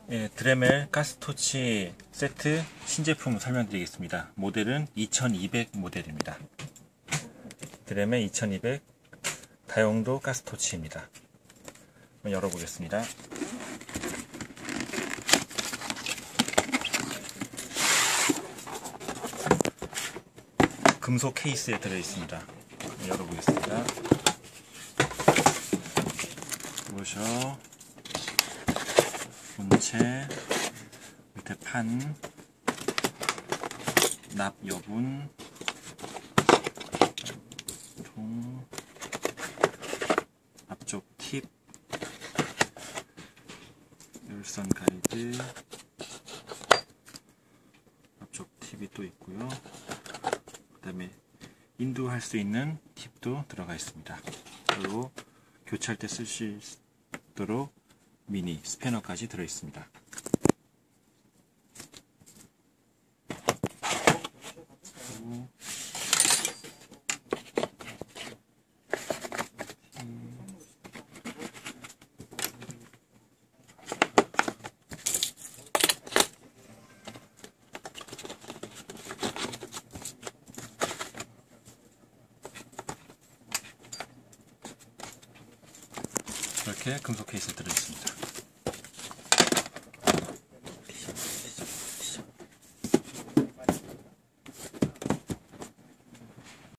예, 드레멜 가스토치 세트 신제품 설명드리겠습니다. 모델은 2200 모델입니다. 드레멜 2200 다용도 가스토치입니다. 한번 열어보겠습니다. 금속 케이스에 들어있습니다. 열어보겠습니다. 보셔 본체, 밑에 판, 납 여분, 통, 앞쪽 팁, 열선 가이드, 앞쪽 팁이 또 있고요. 그 다음에 인도할 수 있는 팁도 들어가 있습니다. 그리고 교체할 때 쓸 수 있도록 미니 스패너까지 들어있습니다. 이렇게 금속 케이스에 들어있습니다.